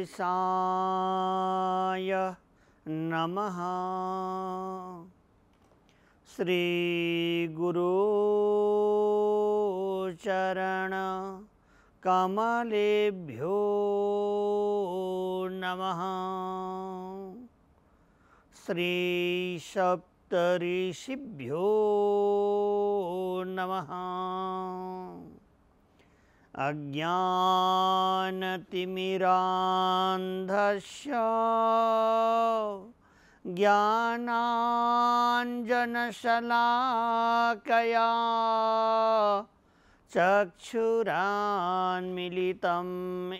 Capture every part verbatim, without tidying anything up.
गणेशाय नमः। श्री गुरु चरण कमलेभ्यो नमः। श्री सप्तऋषिभ्यो नमः। अज्ञानतिमिरान्धस्य ज्ञानाञ्जनशलाकया चक्षुरान्मीलितं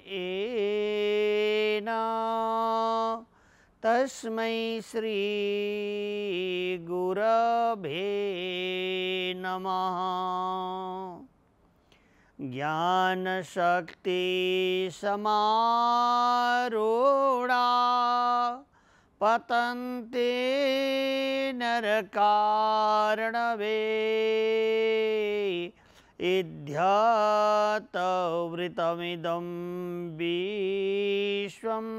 येन तस्मै श्री गुरवे नमः। ज्ञानशक्ति समारूढ़ा पतन्ते नरकार्णवे इद्यातवृतमिदं विश्वं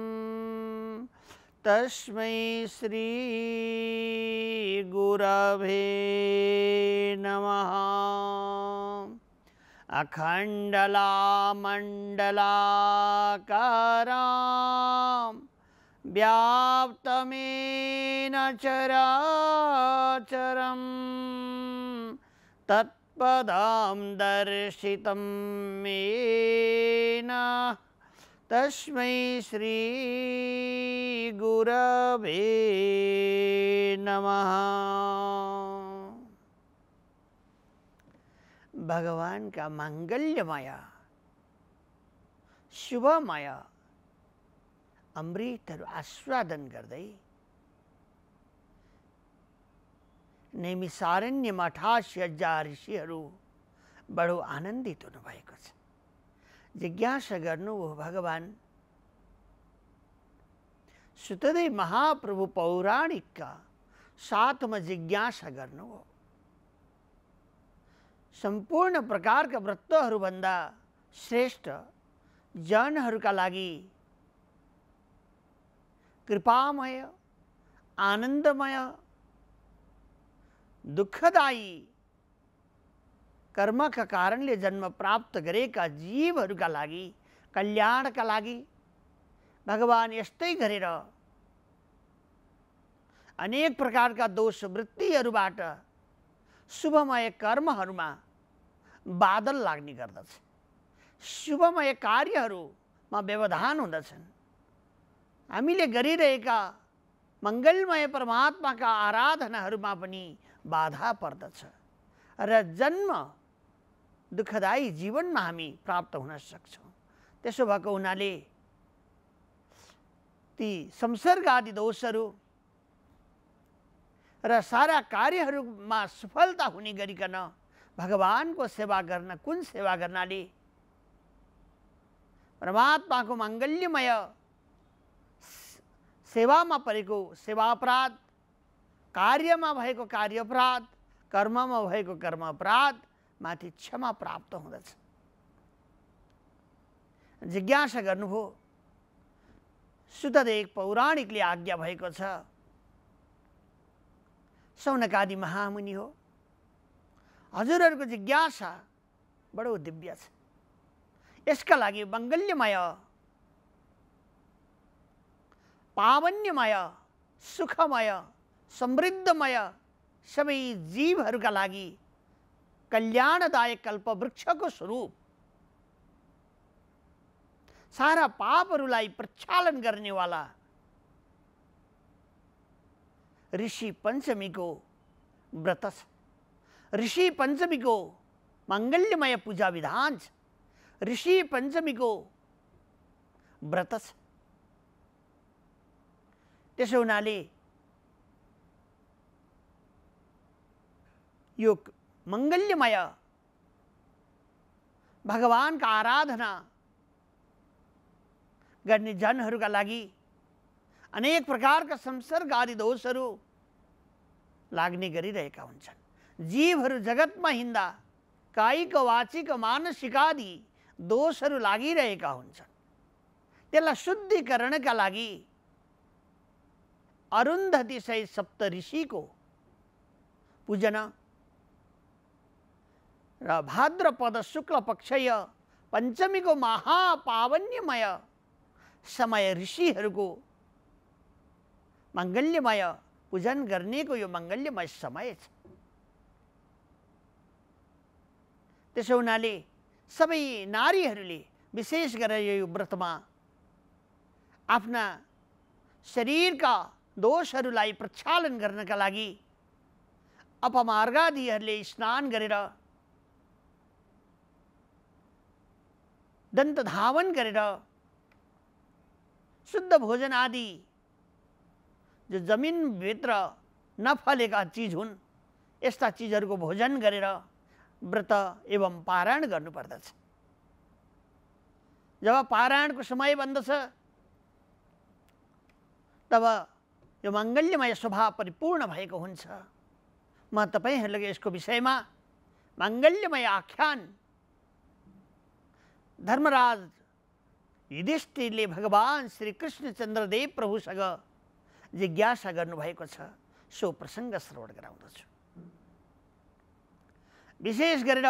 तस्मै श्री गुरवे नमः। अखण्डलामण्डलाकारं व्याप्तमेन चराचरं तत्पदं दर्शितं येन तस्मै श्री गुरवे नमः। भगवान का मांगल्यमय शुभमय अमृतहरू आस्वादन गर्दै नैमिषारण्य अठासी हजार ऋषिहरू बडो आनन्दित हुनुभएको छ। जिज्ञासा गर्नुभयो भगवान सुतदेव महाप्रभु पौराणिकका साथमा जिज्ञासा गर्नुभयो। सम्पूर्ण प्रकारका व्रतहरूभन्दा श्रेष्ठ जनहरूका लागि कृपामय आनन्दमय दुःखदायी कर्मका कारणले जन्म प्राप्त गरेका जीवहरूका लागि कल्याणका लागि भगवान यस्तै गरेर अनेक प्रकारका दोष वृत्तिहरूबाट शुभमय कर्महरूमा बादल लाग्ने गर्दछ। शुभमय कार्यहरूमा व्यवधान हुँदछन्। हामीले गरिरहेका मङ्गलमय परमात्माका आराधनाहरूमा पनि बाधा पर्दछ र जन्म दुःखदायी जीवनमा हामी प्राप्त हुन सक्छौँ। त्यसो भएको हुनाले ती संसर्ग आदि दोषहरू र सारा कार्यहरूमा सफलता हुने गरिकन भगवानको सेवा गर्न कुन सेवा गर्नाले परमात्माको माङ्गल्यमय सेवामा परेको सेवा अपराध, कार्यमा भएको कार्य अपराध, कर्ममा भएको कर्म अपराध माथि क्षमा प्राप्त हुँदछ। जिज्ञासा गर्नुभयो। सुतदेव पौराणिकले आज्ञा भएको छ। सौनकादि महामुनि हो। हजुरहरूको जिज्ञासा बडो दिव्य छ। यसका लागि मङ्गल्यमय पावन्यमय सुखमय समृद्धमय सबै जीवहरूका लागि कल्याणदायक कल्पवृक्षको स्वरूप सारा पापहरूलाई प्रक्षालन गर्नेवाला ऋषि पञ्चमीको व्रत छ। ऋषि पञ्चमीको माङ्गल्यमय पूजा विधान छ। ऋषि पञ्चमीको व्रत छ। त्यसो हुनाले यो मङ्गल्यमय भगवानका आराधना गर्ने जनहरूका लागि अनेक प्रकारका संसर्ग आदि दोषहरू लाग्ने गरिरहेका हुन्छन्। जीवहरू जगतमा हिँड्दा कायिक वाचिक मानसिक आदि दोषहरू लागिरहेका हुन्छन्। त्यसलाई शुद्धिकरणका लागि अरुन्धती सहित सप्त ऋषिको पूजन र भाद्रपद शुक्ल पक्षय पञ्चमीको महापावन्यमय समय ऋषिहरूको मङ्गल्यमय पूजन गर्नेको यो मङ्गल्यमय समय छ। त्यसो हुनाले सबै नारीहरूले विशेष गरेर यो व्रतमा आफ्ना शरीरका दोषहरूलाई प्रक्षालन गर्नका लागि अपमार्गादिहरूले स्नान गरेर दन्त धावन गरेर शुद्ध भोजन आदि जो जमिनभित्र नफलेका चिज हुन् यस्ता चिजहरूको भोजन गरेर व्रत एवं पारायण गर्नुपर्दछ। जब पारायणको समय बन्दछ तब यो मङ्गल्यमय स्वभाव परिपूर्ण भएको हुन्छ। म तपाईहरूलाई यसको विषयमा मङ्गल्यमय आख्यान धर्मराज युधिष्ठिरले भगवान श्री कृष्णचन्द्रदेव प्रभुसँग जिज्ञासा गर्नुभएको छ सो प्रसङ्ग श्रवण गराउँदछु। विशेष गरेर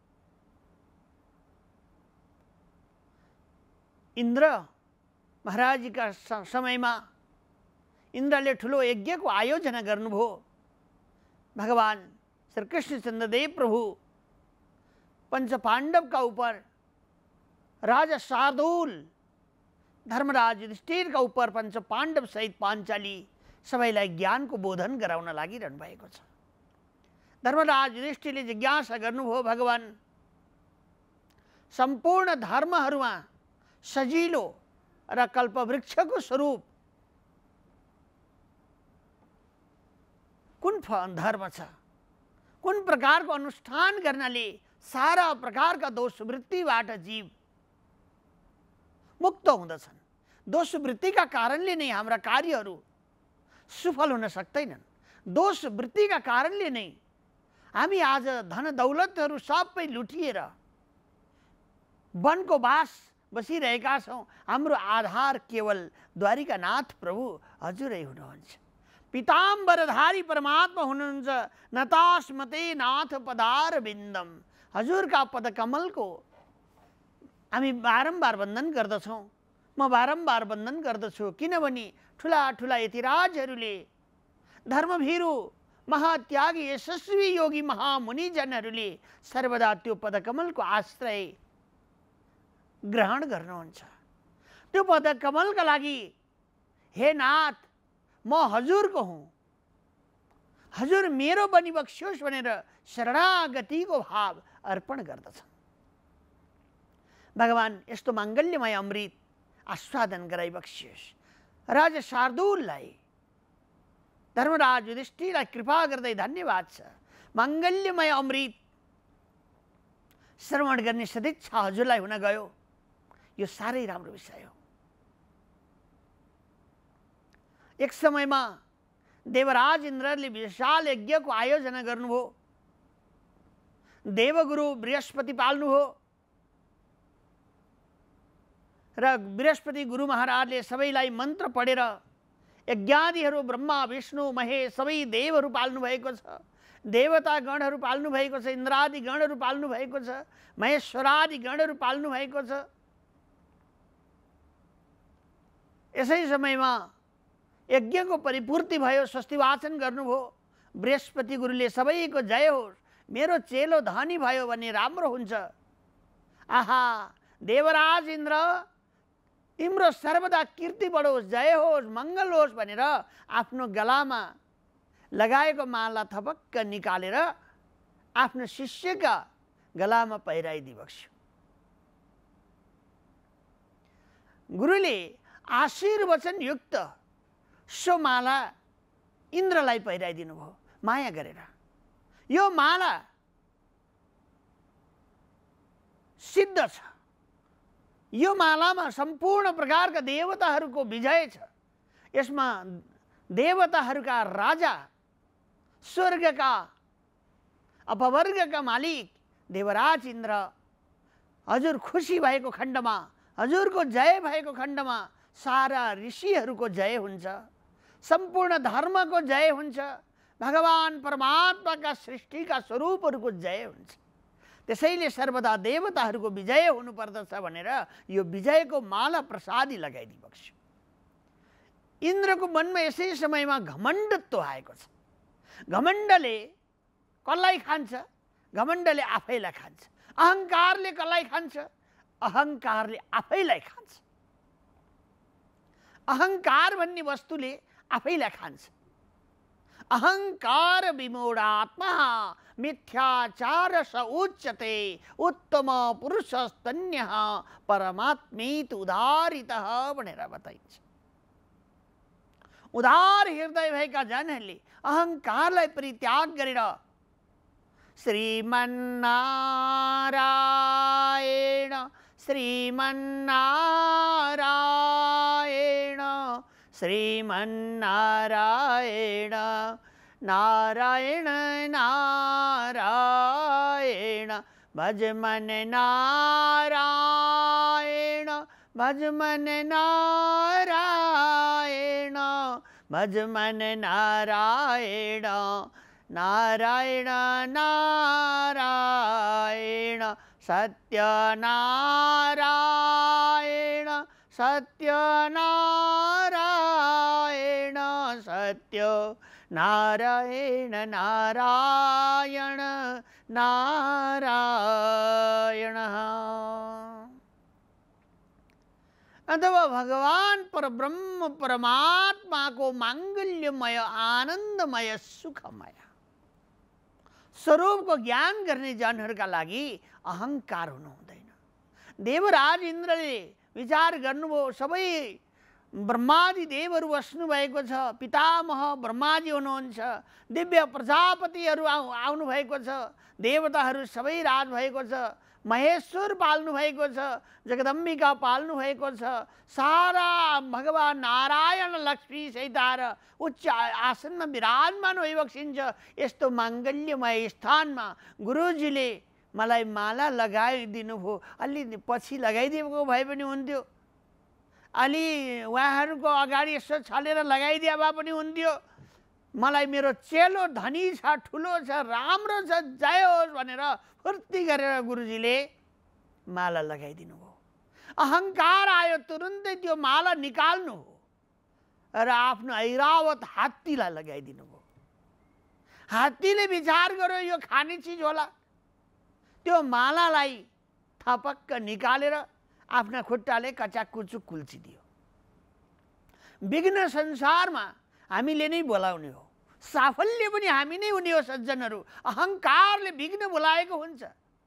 इन्द्र महाराजका समयमा इन्द्रले ठुलो यज्ञको आयोजना गर्नुभयो। भगवान श्री कृष्णचन्द्रदेव प्रभु पञ्चपाण्डवका उपर राजा शार्दूल धर्मराज युधिष्ठिरका उपर पञ्चपाण्डव सहित पाञ्चाली सबैलाई ज्ञानको बोधन गराउन लागिरहनु भएको छ। धर्मराज युधिष्ठिरले जिज्ञासा गर्नुभयो भगवान सम्पूर्ण धर्महरूमा सजिलो र कल्पवृक्षको स्वरूप कुन धर्म छ, कुन प्रकारको अनुष्ठान गर्नाले सारा प्रकारका दोष वृत्तिबाट जीव मुक्त हुँदछन्। दोष वृत्तिका कारणले नै हाम्रा कार्यहरू सफल हुन सक्दैनन्। दोष वृत्तिका कारणले नै हामी आज धन दौलतहरू सबै लुटिएर वनको बास बसिरहेका छौँ। हाम्रो आधार केवल द्वारिकानाथ प्रभु हजुरै हुनुहुन्छ। पीताम्बरधारी परमात्मा हुनुहुन्छ। नतास्मते नाथ पदार बिन्दम, हजुरका पदकमलको हामी बारम्बार वन्दन गर्दछौँ। म बारम्बार वन्दन गर्दछु किनभने ठुला ठुला यतिराजहरूले धर्मभीरु महात्यागी यशस्वी योगी महामुनिजनहरूले सर्वदा त्यो पदकमलको आश्रय ग्रहण गर्नुहुन्छ। त्यो पदकमलका लागि हे नाथ म हजुरको हुँ, हजुर मेरो बनिबक्स्योस् भनेर शरणागतिको भाव अर्पण गर्दछन्। भगवान यस्तो मङ्गल्यमय अमृत आस्वादन गराइबक्स्योस्। राजा शार्दूललाई धर्मराज युधिष्ठिरलाई कृपा गर्दै धन्यवाद छ। मङ्गल्यमय अमृत श्रवण गर्ने सदिच्छा हजुरलाई हुन गयो, यो साह्रै राम्रो विषय हो। एक समयमा देवराज इन्द्रले विशाल यज्ञको आयोजना गर्नुभयो। देवगुरु बृहस्पति पाल्नुभयो र बृहस्पति गुरु महाराजले सबैलाई मन्त्र पढेर यज्ञादिहरू ब्रह्मा विष्णु महेश सबै देवहरू पाल्नु भएको छ। देवता गणहरू पाल्नु भएको छ, इन्द्रादि गणहरू पाल्नु भएको छ, महेश्वरादि गणहरू पाल्नु भएको छ। यसै समयमा यज्ञको परिपूर्ति भयो, स्वस्ति वाचन गर्नुभयो। बृहस्पति गुरुले सबैको जय होस्, मेरो चेलो धनी भयो भने राम्रो हुन्छ। आहा देवराज इन्द्र तिम्रो सर्वदा कीर्ति बढोस्, जय होस्, मङ्गल होस् भनेर आफ्नो गलामा लगाएको माला थपक्क निकालेर आफ्नो शिष्यका गलामा पहिराइदिबक्स्यो। गुरुले आशीर्वचन युक्त सो माला इन्द्रलाई पहिराइदिनु भयो माया गरेर। यो माला सिद्ध छ। यो मालामा सम्पूर्ण प्रकारका देवताहरूको विजय छ। यसमा देवताहरूका राजा, स्वर्गका अपवर्गका मालिक देवराज इन्द्र हजुर खुसी भएको खण्डमा हजुरको जय भएको खण्डमा सारा ऋषिहरूको जय हुन्छ, सम्पूर्ण धर्मको जय हुन्छ, भगवान परमात्माका सृष्टिका स्वरूपहरूको जय हुन्छ। त्यसैले सर्वदा देवताहरूको विजय हुनुपर्दछ भनेर यो विजयको माला प्रसादी लगाइदिनु भएको छ। इन्द्रको मनमा यसै समयमा घमण्डत्व आएको छ। घमण्डले कसलाई खान्छ? घमण्डले आफैलाई खान्छ। अहङ्कारले कसलाई खान्छ? अहङ्कारले आफैलाई खान्छ। अहङ्कार भन्ने वस्तुले आफैलाई खान्छ। अहङ्कार विमूढात्मा मिथ्याचार स उच्यते उत्तम पुरुषस्तन्यः परमात्मेति उदारितः भनेर बताइन्छ। उदार हृदय भएका जनहरूले अहङ्कारलाई परित्याग गरेर श्रीमन्नारायण श्रीमन्नारायण श्रीमन्नारायण नारायण नारायण भज मन नारायण भज मन नारायण भज मन नारायण नारायण नारायण सत्य नारायण सत्य नारायण सत्य नारायण नारायण नारायण। अथवा भगवान परब्रह्म परमात्मा को मांगल्यमय आनंदमय सुखमय स्वरूप को ज्ञान गर्ने जनहरूका लागि अहंकार हुनु हुँदैन। देवराज इन्द्रले विचार गर्नुभयो, सबै ब्रह्मादि देवहरू बस्नु भएको छ, पितामह ब्रह्माजी हुनुहुन्छ, दिव्य प्रजापतिहरू आउनु भएको छ, देवताहरू सबै राज भएको छ, महेश्वर पाल्नु भएको छ, जगदम्बिका पाल्नु भएको छ, सारा भगवान नारायण लक्ष्मी सहित उच्च आसनमा विराजमान भइबक्सिन्छ। यस्तो माङ्गल्यमय स्थानमा गुरुजीले मलाई माला लगाइदिनु भयो। अलि पछि लगाइदिएको भए पनि हुन्थ्यो, अलि उहाँहरूको अगाडि यसो छलेर लगाइदिए भए पनि हुन्थ्यो। मलाई मेरो चेलो धनी छ, ठुलो छ, राम्रो छ, जय होस् भनेर फुर्ती गरेर गुरुजीले माला लगाइदिनु भयो। अहङ्कार आयो, तुरुन्तै त्यो माला निकाल्नु हो र आफ्नो ऐरावत हात्तीलाई लगाइदिनु भयो। हात्तीले विचार गर्यो यो खाने चिज होला, त्यो मालालाई थपक्क निकालेर आफ्ना खुट्टाले कचाकुचुक कुल्चिदियो। विघ्न संसारमा हामीले नै बोलाउने हो, साफल्य पनि हामी नै हुने हो। सज्जनहरू, अहङ्कारले विघ्न बोलाएको हुन्छ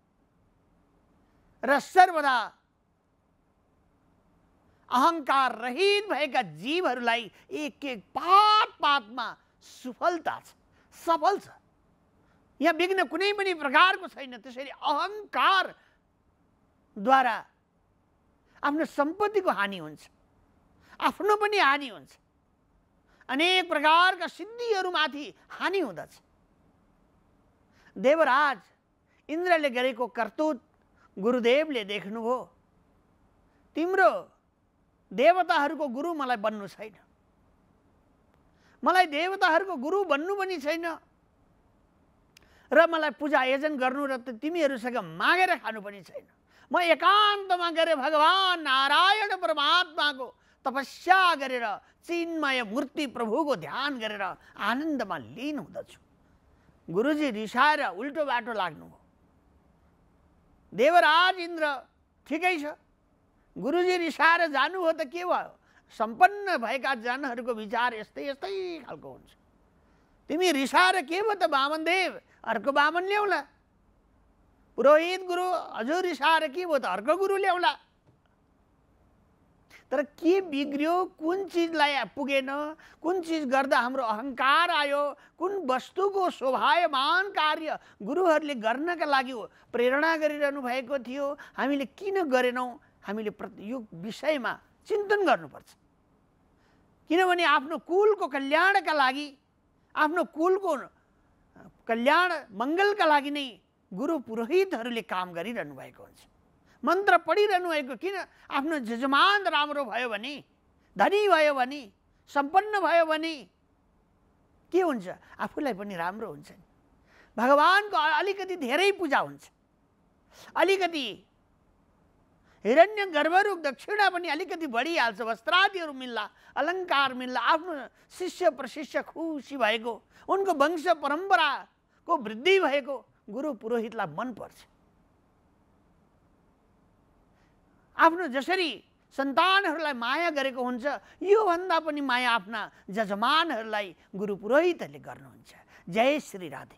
र सर्वदा अहङ्कार रहित भएका जीवहरूलाई एक एक पात पातमा सफलता छ, सफल छ। यहाँ विघ्न कुनै पनि प्रकारको छैन। त्यसैले अहङ्कारद्वारा आफ्नो सम्पत्तिको हानि हुन्छ, आफ्नो पनि हानि हुन्छ, अनेक प्रकारका सिद्धिहरूमाथि हानि हुँदछ। देवराज इन्द्रले गरेको कर्तुत गुरुदेवले देख्नुभयो। तिम्रो देवताहरूको गुरु मलाई बन्नु छैन, मलाई देवताहरूको गुरु बन्नु पनि छैन र मलाई पूजा आयोजन गर्नु र तिमीहरूसँग मागेर खानु पनि छैन। म एकान्तमा गएर भगवान नारायण परमात्माको तपस्या गरेर चिन्मय मूर्ति प्रभुको ध्यान गरेर आनन्दमा लीन हुँदछु। गुरुजी रिसाएर उल्टो बाटो लाग्नु हो। देवराज इन्द्र ठिकै छ, गुरुजी रिसाएर जानुभयो त के भयो? सम्पन्न भएका जनहरूको विचार यस्तै यस्तै खालको हुन्छ। तिमी रिसाएर के भयो त वामनदेव? अर्को वामन ल्याउला। पुरोहित गुरु हजुर रिसाएर के भयो त? अर्को गुरु ल्याउला। तर के बिग्रियो? कुन चिजलाई पुगेन? कुन चिज गर्दा हाम्रो अहङ्कार आयो? कुन वस्तुको शोभायमान कार्य गुरुहरूले गर्नका लागि प्रेरणा गरिरहनु भएको थियो, हामीले किन गरेनौँ? हामीले यो विषयमा चिन्तन गर्नुपर्छ। किनभने आफ्नो कुलको कल्याणका लागि, आफ्नो कुलको कल्याण मङ्गलका लागि नै गुरु पुरोहितहरूले काम गरिरहनु भएको हुन्छ। मन्त्र पढिरहनु भएको किन? आफ्नो जजमान राम्रो भयो भने, धनी भयो भने, सम्पन्न भयो भने के हुन्छ? आफूलाई पनि राम्रो हुन्छ नि। भगवानको अलिकति धेरै पूजा हुन्छ, अलिकति हिरण्य गर्भरूप दक्षिणा पनि अलिकति बढिहाल्छ, वस्त्रादिहरू मिल्ला, अलङ्कार मिल्ला, आफ्नो शिष्य प्रशिष्य खुसी भएको, उनको वंश परम्पराको वृद्धि भएको गुरु पुरोहितलाई मन पर्छ। आफ्नो जसरी सन्तानहरूलाई माया गरेको हुन्छ, योभन्दा पनि माया आफ्ना जजमानहरूलाई गुरु पुरोहितहरूले गर्नुहुन्छ। जय श्री राधे।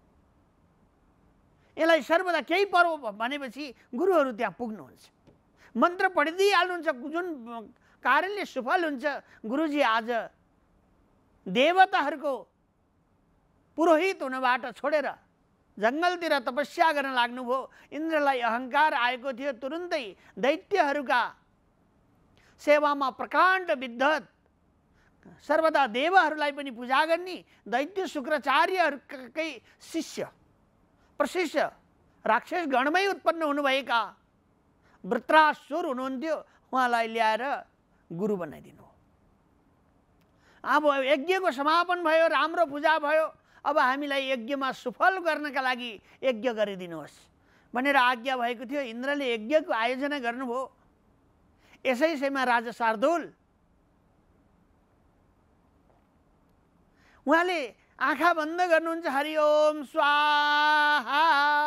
यसलाई सर्वदा केही पर्व भनेपछि गुरुहरू त्यहाँ पुग्नुहुन्छ, मन्त्र पढिदिइहाल्नुहुन्छ, जुन कारणले सफल हुन्छ। गुरुजी आज देवताहरूको पुरोहित हुनबाट छोडेर जङ्गलतिर तपस्या गर्न लाग्नुभयो। इन्द्रलाई अहङ्कार आएको थियो, तुरुन्तै दैत्यहरूका सेवामा प्रकाण्ड विद्वत, सर्वदा देवहरूलाई पनि पूजा गर्ने दैत्य शुक्राचार्यहरूकै शिष्य प्रशिष्य राक्षस गणमै उत्पन्न हुनुभएका वृत्रासुर हुनुहुन्थ्यो, उहाँलाई ल्याएर गुरु बनाइदिनु। अब यज्ञको समापन भयो, राम्रो पूजा भयो। अब हामीलाई यज्ञमा सफल गर्नका लागि यज्ञ गरिदिनुहोस् भनेर आज्ञा भएको थियो। इन्द्रले यज्ञको आयोजना गर्नुभयो। यसै समयमा राजा शार्दूल उहाँले आँखा बन्द गर्नुहुन्छ। हरि ओम स्वाहा।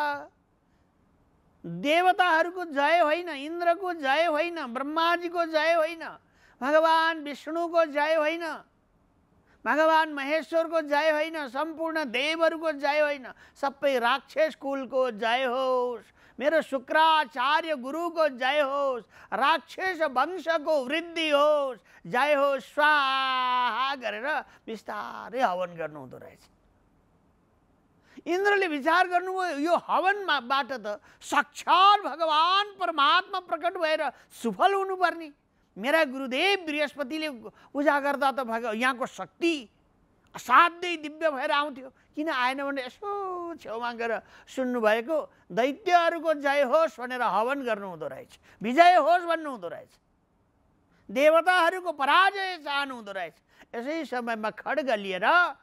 देवताहरूको जय होइन, इन्द्रको जय होइन, ब्रह्माजीको जय होइन, भगवान विष्णुको जय होइन, भगवान महेश्वरको जय होइन, सम्पूर्ण देवहरूको जय होइन, सबै राक्षस कुलको जय होस्, मेरो शुक्राचार्य गुरुको जय होस्, राक्षस वंशको वृद्धि होस्, जय होस् स्वाहा गरेर बिस्तारै हवन गर्नु हुँदो रहेछ। इन्द्रले विचार गर्नुभयो, यो हवनबाट त साक्षात भगवान परमात्मा प्रकट भएर सफल हुनुपर्ने। मेरा गुरुदेव बृहस्पतिले पूजा गर्दा त भग यहाँको शक्ति असाध्यै दिव्य भएर आउँथ्यो, किन आएन भने यसो छेउमा गएर सुन्नुभएको दैत्यहरूको जय होस् भनेर हवन गर्नु हुँदो रहेछ, विजय होस् भन्नु हुँदो रहेछ, देवताहरूको पराजय चाहनु हुँदो रहेछ। यसै समयमा खड्ग लिएर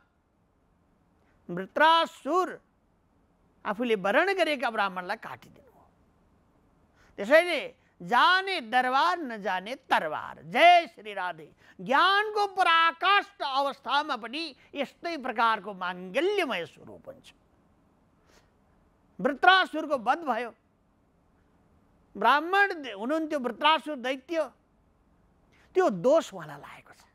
वृत्रासुर आफूले वरण गरेका ब्राह्मणलाई काटिदिनु हो। त्यसैले जाने दरबार न जाने तरवार। जय श्री राधे। ज्ञानको पराकाष्ठ अवस्थामा पनि यस्तै प्रकारको माङ्गल्यमय स्वरूप हुन्छ। वृत्रासुरको वध भयो। ब्राह्मण हुनुहुन्थ्यो वृत्रासुर दैत्य, त्यो दोष उहाँलाई लागेको छ,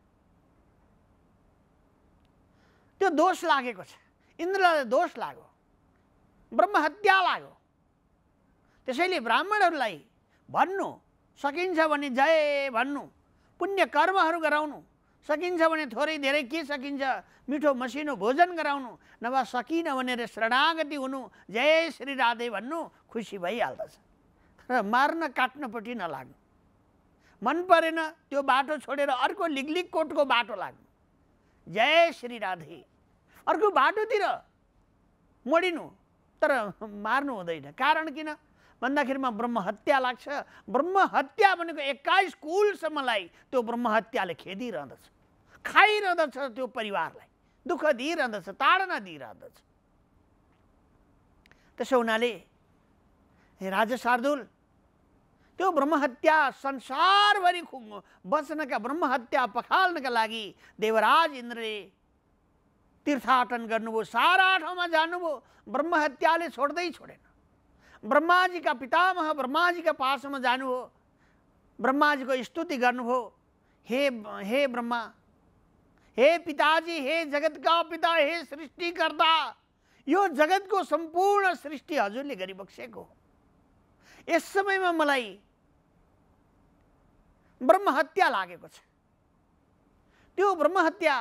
त्यो दोष लागेको छ। इन्द्रलाई दोष लाग्यो, ब्रह्महत्या लाग्यो। त्यसैले ब्राह्मणहरूलाई भन्नु सकिन्छ भने जय भन्नु, पुण्य कर्महरू गराउनु सकिन्छ भने थोरै धेरै के सकिन्छ, मिठो मसिनो भोजन गराउनु, नभए सकिन भनेर शरणागति हुनु, जय श्री राधे भन्नु, खुसी भइहाल्दछ। र मार्न काट्नपट्टि नलाग्नु। मन परेन त्यो बाटो छोडेर अर्को लिगलिग कोटको बाटो लाग्नु, जय श्री राधे। अर्को बाटोतिर मोडिनु, तर मार्नु हुँदैन। कारण किन भन्दाखेरिमा ब्रह्महत्या लाग्छ। ब्रह्महत्या भनेको एक्काइस कुलसम्मलाई त्यो ब्रह्महत्याले खेदिरहँदछ, खाइरहँदछ, त्यो परिवारलाई दुःख दिइरहँदछ, ताडना दिइरहँदछ। त्यसो हुनाले राजा शार्दूल त्यो ब्रह्महत्या संसारभरि बच्नका, ब्रह्महत्या पखाल्नका लागि देवराज इन्द्रले तीर्थाटन गर्नुभयो, सारा ठाउँमा जानुभयो। ब्रह्महत्याले छोड्दै छोडेन। ब्रह्माजीका पितामह ब्रह्माजीका पासमा जानुभयो, ब्रह्माजीको स्तुति गर्नुभयो। हे हे ब्रह्मा, हे पिताजी, हे जगतका पिता, हे सृष्टिकर्ता, यो जगतको सम्पूर्ण सृष्टि हजुरले गरिबक्सेको। यस समयमा मलाई ब्रह्महत्या लागेको छ। त्यो ब्रह्महत्या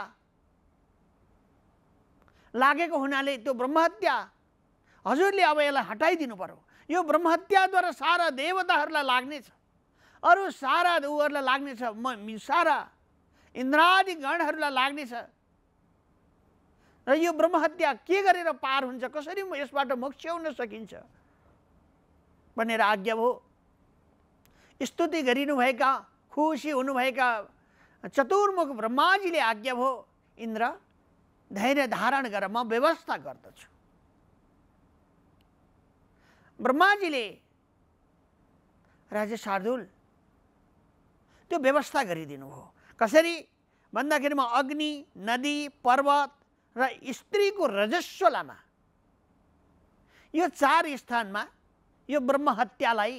लागेको हुनाले त्यो ब्रह्महत्या हजुरले अब यसलाई हटाइदिनु पर्यो। यो ब्रह्महत्याद्वारा सारा देवताहरूलाई लाग्नेछ, अरू सारा उहरूलाई लाग्नेछ, म सारा इन्द्रादि गणहरूलाई लाग्नेछ। र यो ब्रह्महत्या के गरेर पार हुन्छ, कसरी यसबाट मोक्ष हुन सकिन्छ भनेर आज्ञा भयो। स्तुति गरिनुभएका, खुसी हुनुभएका चतुर्मुख ब्रह्माजीले आज्ञा भयो, इन्द्र धैर्य धारण गर, म व्यवस्था गर्दछु। ब्रह्माजीले राजा शार्दूल त्यो व्यवस्था गरिदिनु भयो। कसरी भन्दाखेरिमा अग्नि, नदी, पर्वत र स्त्रीको रजस्वलामा यो चार स्थानमा यो ब्रह्म हत्यालाई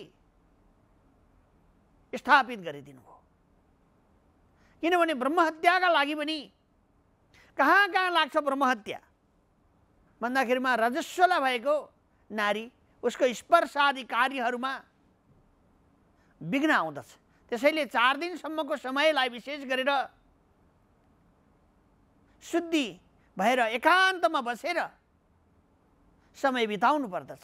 स्थापित गरिदिनु भयो। किनभने ब्रह्म हत्याका लागि पनि कहाँ कहाँ लाग्छ ब्रह्म हत्या भन्दाखेरिमा रजस्वला भएको नारी, उसको स्पर्श आदि कार्यहरूमा विघ्न आउँदछ। त्यसैले चार दिनसम्मको समयलाई विशेष गरेर शुद्धि भएर एकान्तमा बसेर समय बिताउनु पर्दछ।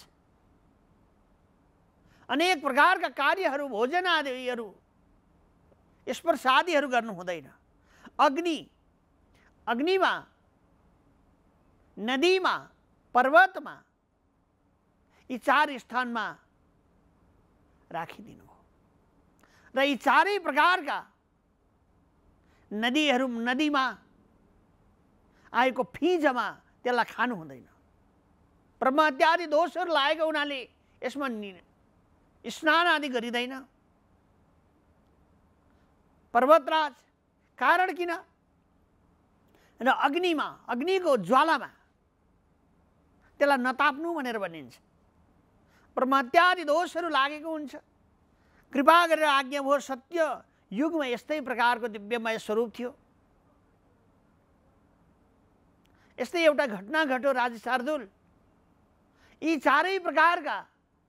अनेक प्रकारका कार्यहरू, भोजन आदिहरू, स्पर्श आदिहरू गर्नु हुँदैन। अग्नि, अग्निमा, नदीमा, पर्वतमा यी चार स्थानमा राखिदिनु हो र यी चारै प्रकारका नदीहरू, नदीमा आएको फिजमा त्यसलाई खानु हुँदैन। ब्रह्म हत्या आदि दोषहरू लागेको हुनाले यसमा स्नान आदि गरिँदैन। पर्वतराज, कारण किन? र अग्निमा, अग्निको ज्वालामा त्यसलाई नताप्नु भनेर भनिन्छ। ब्रह्म हत्या आदि दोषहरू लागेको हुन्छ। कृपा गरेर आज्ञा भयो। सत्य युगमा यस्तै प्रकारको दिव्यमय स्वरूप थियो। यस्तै एउटा घटना घट्यो राजा शार्दूल। यी चारै प्रकारका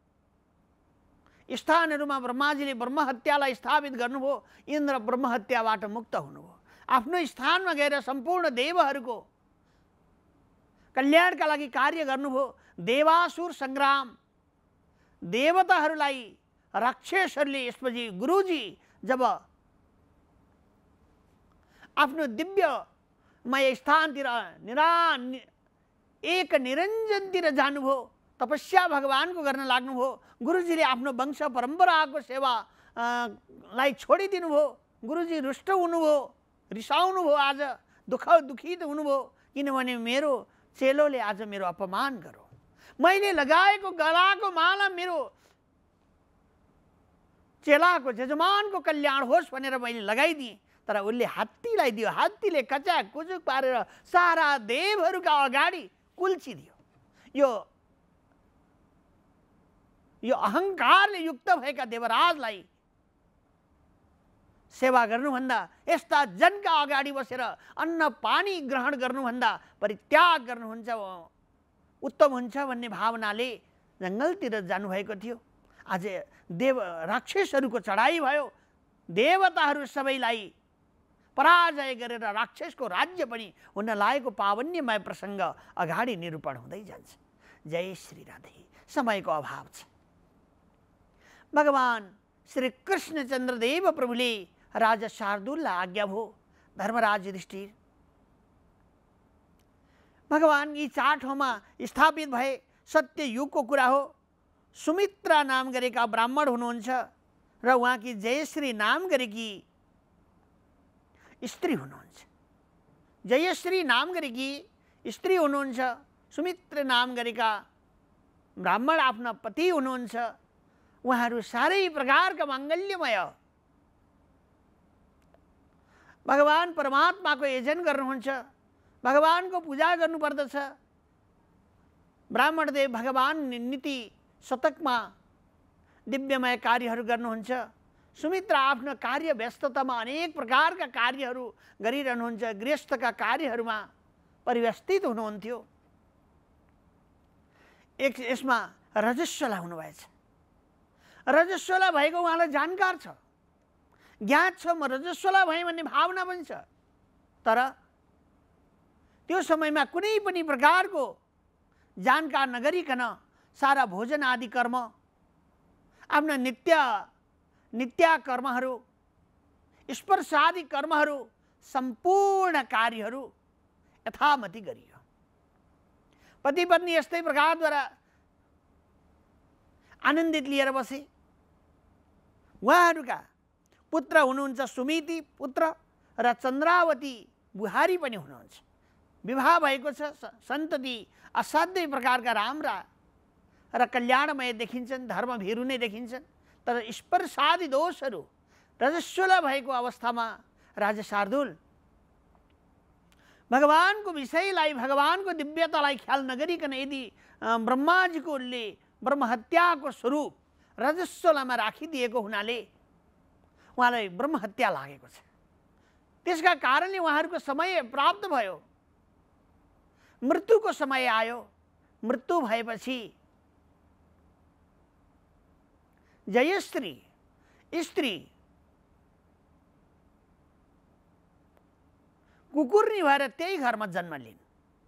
स्थानहरूमा ब्रह्माजीले ब्रह्म हत्यालाई स्थापित गर्नुभयो। इन्द्र ब्रह्म हत्याबाट मुक्त हुनुभयो। आफ्नो स्थानमा गएर सम्पूर्ण देवहरूको कल्याणका लागि कार्य गर्नुभयो। देवासुर सङ्ग्राम, देवताहरूलाई राक्षसहरूले यसपछि गुरुजी जब आफ्नो दिव्यमय स्थानतिर निरा एक निरञ्जनतिर जानुभयो, तपस्या भगवानको गर्न लाग्नुभयो। गुरुजीले आफ्नो वंश परम्पराको सेवा लाई छोडिदिनु भयो। गुरुजी रुष्ट हुनुभयो, रिसाउनु भयो, आज दुःख दुखित हुनुभयो। किनभने मेरो चेलोले आज मेरो अपमान गर्यो। मैले लगाएको गलाको माला मेरो चेलाको, जजमानको कल्याण होस् भनेर मैले लगाइदिएँ, तर उसले हात्तीलाई दियो। हात्तीले कचाक कुचुक पारेर सारा देवहरूका अगाडि कुल्चिदियो। यो यो अहङ्कारले युक्त भएका देवराजलाई सेवा गर्नुभन्दा, यस्ता जनका अगाडि बसेर अन्न पानी ग्रहण गर्नुभन्दा परित्याग गर्नुहुन्छ उत्तम हुन्छ भन्ने भावनाले जङ्गलतिर जानुभएको थियो। आज देव राक्षसहरूको चढाइ भयो। देवताहरू सबैलाई पराजय गरेर राक्षसको राज्य पनि हुन लागेको पावन्यमय प्रसङ्ग अगाडि निरूपण हुँदै जान्छ। जय श्री राधे। समयको अभाव छ। भगवान श्री कृष्णचन्द्र देव प्रभुले राजा शार्दूललाई आज्ञा भयो, धर्मराज युधिष्ठिर भगवान यी चार ठाउँमा स्थापित भए। सत्य युगको कुरा हो। सुमित्रा नाम गरेका ब्राह्मण हुनुहुन्छ र उहाँकी जयश्री नाम गरेकी स्त्री हुनुहुन्छ। जयश्री नाम गरेकी स्त्री हुनुहुन्छ। सुमित्र नाम गरेका ब्राह्मण आफ्ना पति हुनुहुन्छ। उहाँहरू सारै प्रकारका माङ्गल्यमय भगवान परमात्माको यजन गर्नुहुन्छ। भगवानको पूजा गर्नुपर्दछ। ब्राह्मणदेव भगवान नीति शतकमा दिव्यमय कार्यहरू गर्नुहुन्छ। सुमित्रा आफ्नो कार्य व्यस्ततामा अनेक प्रकारका कार्यहरू गरिरहनुहुन्छ। गृहस्थका कार्यहरूमा परिव्यस्तित हुनुहुन्थ्यो। एक यसमा रजस्वला हुनुभएछ। रजस्वला भएको उहाँलाई जानकार छ, ज्ञात छ। म रजस्वला भएँ भन्ने भावना पनि छ। तर त्यो समयमा कुनै पनि प्रकारको जानकार नगरिकन सारा भोजन आदि कर्म, आफ्ना नित्य नित्य कर्महरू, स्पर्श आदि कर्महरू, सम्पूर्ण कार्यहरू यथामति गरियो। पति पत्नी यस्तै प्रकारद्वारा आनन्दित लिएर बसे। उहाँहरूका पुत्र हुनुहुन्छ सुमिति पुत्र र चन्द्रावती बुहारी पनि हुनुहुन्छ। विवाह भएको छ, सन्तति असाध्यै प्रकारका राम्रा र कल्याणमय देखिन्छन्, धर्मभीरु नै देखिन्छन्। तर स्पर्शादि दोषहरू रजस्वला भएको अवस्थामा राजा शार्दूल भगवानको विषयलाई, भगवानको दिव्यतालाई ख्याल नगरिकन यदि ब्रह्माजीकोले ब्रह्महत्याको स्वरूप रजस्वलामा राखिदिएको हुनाले उहाँलाई ब्रह्महत्या लागेको छ। त्यसका कारणले उहाँहरूको समय प्राप्त भयो, मृत्युको समय आयो। मृत्यु भएपछि जयश्री स्त्री कुकुर्नी भएर त्यही घरमा जन्म लिन्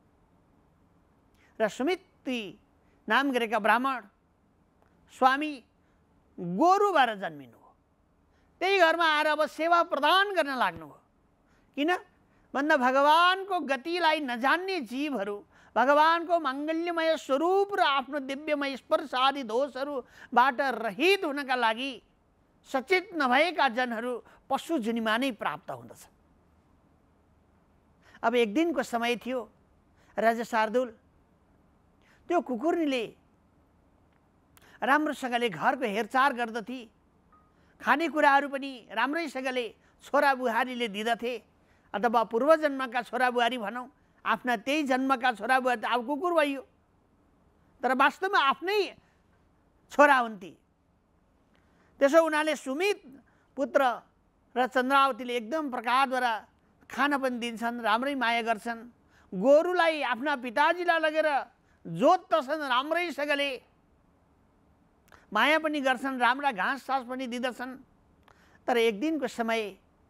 र सुमिति नाम गरेका ब्राह्मण स्वामी गोरु भएर जन्मिनु हो। त्यही घरमा आएर अब सेवा प्रदान गर्न लाग्नुभयो। किन भन्दा भगवानको गतिलाई नजान्ने जीवहरू भगवानको मङ्गल्यमय स्वरूप र आफ्नो दिव्यमय स्पर्श आदि दोषहरूबाट रहित हुनका लागि सचेत नभएका जनहरू पशु जुनीमा नै प्राप्त हुँदछ। अब एक दिनको समय थियो, राजा शार्दूल त्यो कुकुर्नीले राम्रोसँगले घरको हेरचाह गर्दथे, खानेकुराहरू पनि राम्रैसँगले छोरा बुहारीले दिँदथे, अथवा पूर्वजन्मका छोरा बुहारी भनौँ, आफ्ना त्यही जन्मका छोरा बुहारी त अब कुकुर भइयो, तर वास्तवमा आफ्नै छोरा हुन् ती। त्यसो उनीहरूले सुमित पुत्र र चन्द्रावतीले एकदम प्रकारद्वारा खान पनि दिन्छन्, राम्रै माया गर्छन्। गोरुलाई आफ्ना पिताजीलाई लगेर जोत्दछन्, राम्रैसँगले माया पनि गर्छन्, राम्रा घाँस सास पनि दिँदछन्। तर एक दिनको समय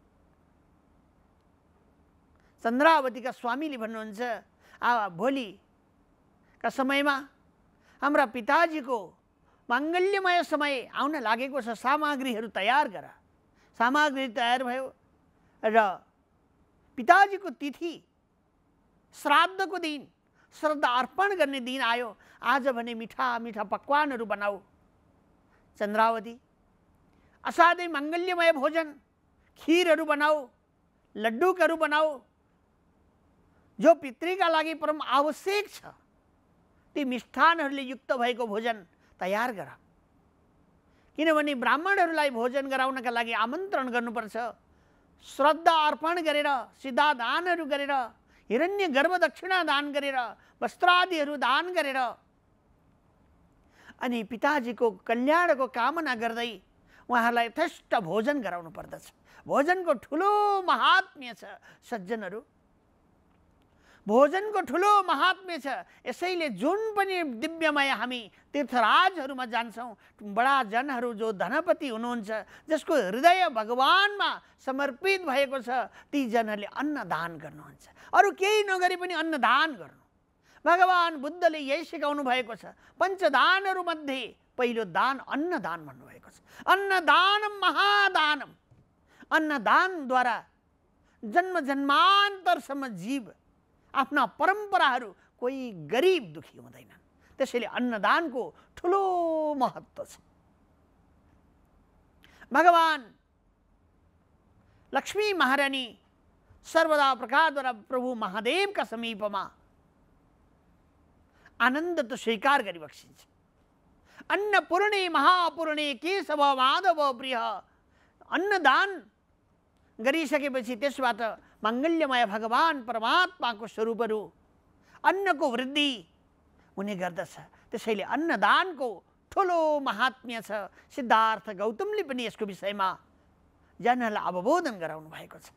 चन्द्रावतीका स्वामीले भन्नुहुन्छ, आ भोलिका समयमा हाम्रा पिताजीको माङ्गल्यमय समय आउन लागेको छ, सामग्रीहरू तयार गर। सामग्री तयार भयो र पिताजीको तिथि श्राद्धको दिन, श्रद्धा अर्पण गर्ने दिन आयो। आज भने मिठा मिठा पकवानहरू बनाऊ। चन्द्रावती असाध्यै मङ्गल्यमय भोजन, खीरहरू बनाऊ, लड्डुकहरू बनाऊ, जो पितृका लागि परम आवश्यक छ। ती मिष्ठानहरूले युक्त भएको भोजन तयार गर। किनभने ब्राह्मणहरूलाई भोजन गराउनका लागि आमन्त्रण गर्नुपर्छ। श्रद्धा अर्पण गरेर, सिधा दानहरू गरेर, हिरण्य गर्भ दक्षिणा दान गरेर, वस्त्रादिहरू दान गरेर अनि पिताजीको कल्याणको कामना गर्दै उहाँहरूलाई यथेष्ट भोजन गराउनु पर्दछ। भोजनको ठुलो महात्म्य छ सज्जनहरू, भोजनको ठुलो महात्म्य छ। यसैले जुन पनि दिव्यमय हामी तीर्थराजहरूमा जान्छौँ, बडा जनहरू जो धनपति हुनुहुन्छ, जसको हृदय भगवानमा समर्पित भएको छ, ती जनहरूले अन्नदान गर्नुहुन्छ। अरू केही नगरे पनि अन्नदान गर्नु। भगवान बुद्धले यही सिकाउनु भएको छ। पञ्चदानहरू मध्ये पहिलो दान अन्नदान भन्नुभएको छ। अन्नदानम महादानम। अन्नदानद्वारा जन्म जन्मान्तरसम्म जीव आफ्ना परम्पराहरू कोही गरिब दुखी हुँदैनन्। त्यसैले अन्नदानको ठुलो महत्त्व छ। भगवान लक्ष्मी महारानी सर्वदा प्रकारद्वारा प्रभु महादेवका समीपमा आनन्द त स्वीकार गरिबक्सिन्छ। अन्नपूर्णे महापूर्णे केशव माधव प्रिय। अन्नदान गरिसकेपछि त्यसबाट मङ्गल्यमय भगवान परमात्माको स्वरूपहरू अन्नको वृद्धि हुने गर्दछ। त्यसैले अन्नदानको ठुलो महात्म्य छ। सिद्धार्थ गौतमले पनि यसको विषयमा जनहरूलाई अवबोधन गराउनु भएको छ।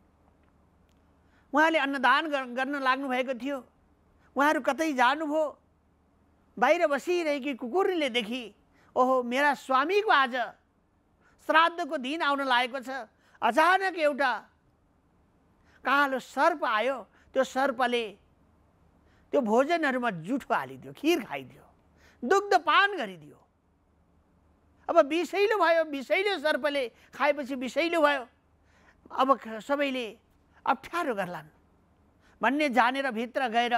उहाँले अन्नदान गर्न लाग्नु भएको थियो। उहाँहरू कतै जानुभयो, बाहिर बसिरहेकी कुकुरले देखी, ओहो मेरा स्वामीको आज श्राद्धको दिन आउन लागेको छ। अचानक एउटा कालो सर्प आयो। त्यो सर्पले त्यो भोजनहरूमा जुठो हालिदियो, खीर खाइदियो, दुग्ध पान गरिदियो। अब विषैलो भयो। विषैलो सर्पले खाएपछि विषैलो भयो। अब सबैले अप्ठ्यारो गर्लान् भन्ने जानेर भित्र गएर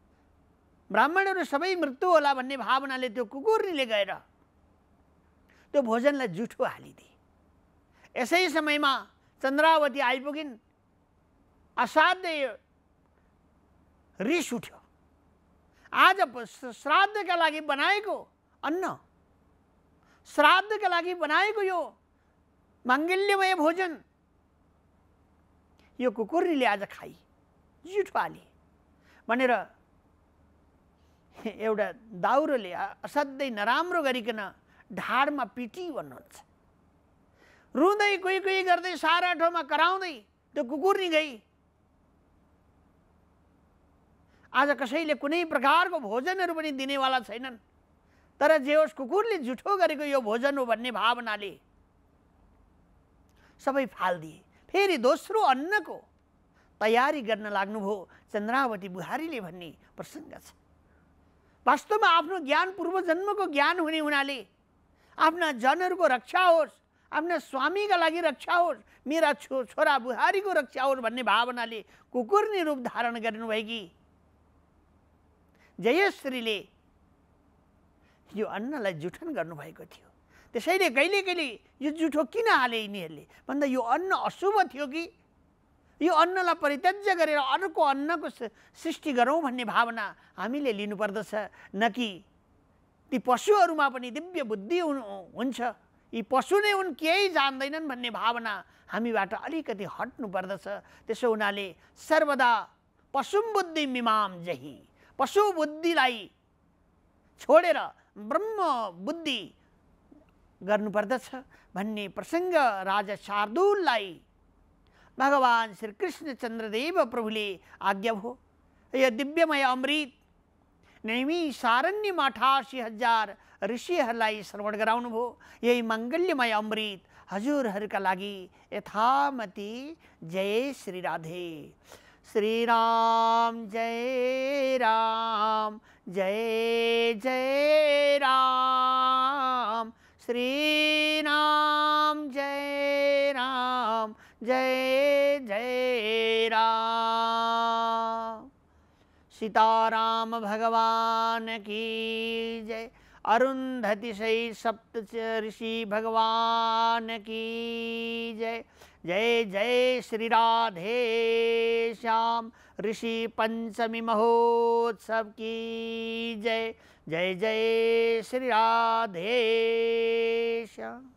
ब्राह्मणहरू सबै मृत्यु होला भन्ने भावनाले त्यो कुकुरले गएर त्यो भोजनलाई जुठो हालिदिए। यसै समयमा चन्द्रावती आइपुगिन्। असाध्य रिस उठ्यो। आज श्राद्धका लागि बनाएको अन्न, श्राद्धका लागि बनाएको यो माङ्गल्यमय भोजन यो कुकुरले आज खाई जुठो हाले भनेर एउटा दाउरोले असाध्यै नराम्रो गरिकन ढाडमा पिटी भन्नुहुन्छ। रुँदै कोही कोही गर्दै सारा ठाउँमा कराउँदै त्यो कुकुर नि गई। आज कसैले कुनै प्रकारको भोजनहरू पनि दिनेवाला छैनन्, तर जे होस् कुकुरले जुठो गरेको यो भोजन हो भन्ने भावनाले सबै फाल्दिए। फेरि दोस्रो अन्नको तयारी गर्न लाग्नुभयो चन्द्रावती बुहारीले भन्ने प्रसङ्ग छ। वास्तवमा आफ्नो ज्ञान पूर्वजन्मको ज्ञान हुने हुनाले आफ्ना जनहरूको रक्षा होस्, आफ्ना स्वामीका लागि रक्षा होस्, मेरा छो छोरा बुहारीको रक्षा होस् भन्ने भावनाले कुकुरनी रूप धारण गर्नुभएकी जयश्रीले यो अन्नलाई जुठन गर्नुभएको थियो। त्यसैले कहिले कहिले यो जुठो किन हाले यिनीहरूले भन्दा यो अन्न अशुभ थियो कि यो अन्नलाई परित्याज्य गरेर अर्को अन्नको सृष्टि गरौँ भन्ने भावना हामीले लिनुपर्दछ, न कि ती पशुहरूमा पनि दिव्य बुद्धि हुन्छ, यी पशु नै हुन् केही जान्दैनन् भन्ने भावना हामीबाट अलिकति हट्नु पर्दछ। त्यसो हुनाले सर्वदा पशुम बुद्धि मिमाम जही, पशु बुद्धिलाई छोडेर ब्रह्म बुद्धि गर्नुपर्दछ भन्ने प्रसङ्ग राजा शार्दूललाई भगवान श्री कृष्णचन्द्रदेव प्रभुले आज्ञा भयो। यो दिव्यमय अमृत नैमिषारण्यमा अठासी हजार ऋषिहरूलाई श्रवण गराउनु भयो। यही मङ्गल्यमय अमृत हजुरहरूका लागि यथामति। जय श्री राधे। श्री राम जय राम, जय जय राम। श्री राम जय राम, जय जय राम। सीताराम भगवान की जय। अरुंधति सहित सप्त ऋषि भगवान की जय। जय जय श्री राधे श्याम ऋषि पंचमी महोत्सव की जय। जय जय श्री राधे श्याम।